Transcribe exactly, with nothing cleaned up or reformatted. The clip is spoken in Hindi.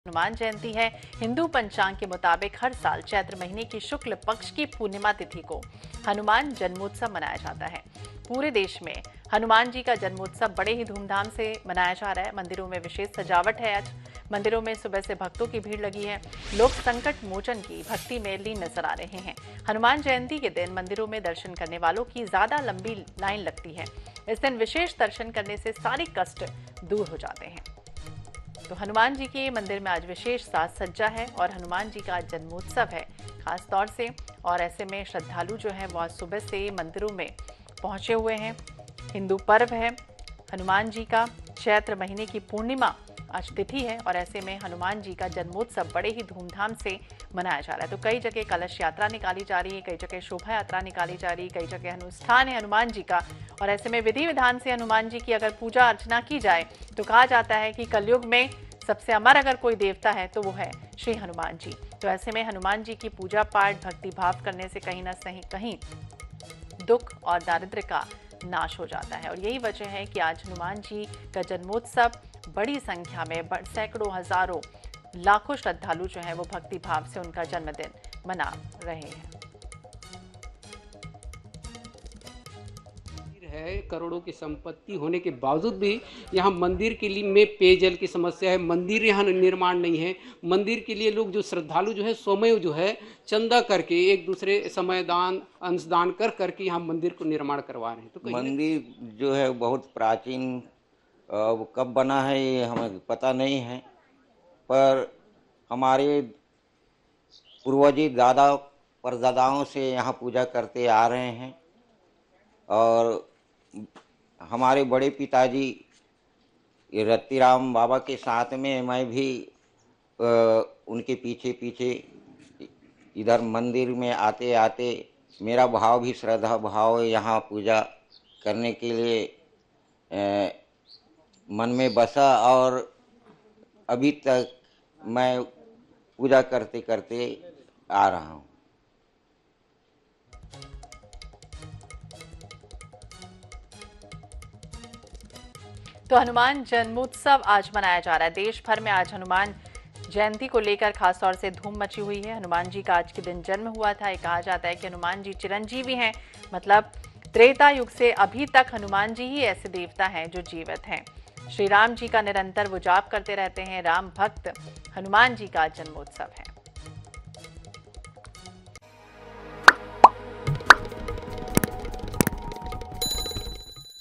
हनुमान जयंती है। हिंदू पंचांग के मुताबिक हर साल चैत्र महीने की शुक्ल पक्ष की पूर्णिमा तिथि को हनुमान जन्मोत्सव मनाया जाता है। पूरे देश में हनुमान जी का जन्मोत्सव बड़े ही धूमधाम से मनाया जा रहा है। मंदिरों में विशेष सजावट है। आज मंदिरों में सुबह से भक्तों की भीड़ लगी है। लोग संकट मोचन की भक्ति में लीन नजर आ रहे हैं। हनुमान जयंती के दिन मंदिरों में दर्शन करने वालों की ज्यादा लंबी लाइन लगती है। इस दिन विशेष दर्शन करने से सारे कष्ट दूर हो जाते हैं। तो हनुमान जी के मंदिर में आज विशेष साज सज्जा है और हनुमान जी का जन्मोत्सव है खास तौर से। और ऐसे में श्रद्धालु जो है वह सुबह से मंदिरों में पहुंचे हुए हैं। हिंदू पर्व है हनुमान जी का। चैत्र महीने की पूर्णिमा आज तिथि है और ऐसे में हनुमान जी का जन्मोत्सव बड़े ही धूमधाम से मनाया जा रहा है। तो कई जगह कलश यात्रा निकाली जा रही है, कई जगह शोभा यात्रा निकाली जा रही है, कई जगह अनुष्ठान है हनुमान जी का। और ऐसे में विधि विधान से हनुमान जी की अगर पूजा अर्चना की जाए तो कहा जाता है कि कलयुग में सबसे अमर अगर कोई देवता है तो वो है श्री हनुमान जी। तो ऐसे में हनुमान जी की पूजा पाठ भक्ति भाव करने से कहीं ना कहीं कहीं दुख और दारिद्र्य का नाश हो जाता है। और यही वजह है कि आज हनुमान जी का जन्मोत्सव बड़ी संख्या में सैकड़ों हजारों लाखों श्रद्धालु जो हैं वो भक्ति भाव से उनका जन्मदिन मना रहे हैं। है करोड़ों की संपत्ति होने के बावजूद भी यहाँ मंदिर के लिए में पेयजल की समस्या है। मंदिर यहाँ निर्माण नहीं है। मंदिर के लिए लोग जो श्रद्धालु जो है स्वयं जो है चंदा करके एक दूसरे समय दान अंशदान कर करके यहाँ मंदिर को निर्माण करवा रहे हैं। तो मंदिर जो है बहुत प्राचीन, अब कब बना है ये हमें पता नहीं है, पर हमारे पूर्वजी दादा परदादाओं से यहाँ पूजा करते आ रहे हैं। और हमारे बड़े पिताजी रत्तीराम बाबा के साथ में मैं भी आ, उनके पीछे पीछे इधर मंदिर में आते आते मेरा भाव भी श्रद्धा भाव यहाँ पूजा करने के लिए आ, मन में बसा और अभी तक मैं पूजा करते करते आ रहा हूँ। तो हनुमान जन्मोत्सव आज मनाया जा रहा है। देश भर में आज हनुमान जयंती को लेकर खासतौर से धूम मची हुई है। हनुमान जी का आज के दिन जन्म हुआ था। ये कहा जाता है कि हनुमान जी चिरंजीवी हैं, मतलब त्रेता युग से अभी तक हनुमान जी ही ऐसे देवता हैं जो जीवित हैं। श्री राम जी का निरंतर वो जाप करते रहते हैं। राम भक्त हनुमान जी का जन्मोत्सव है।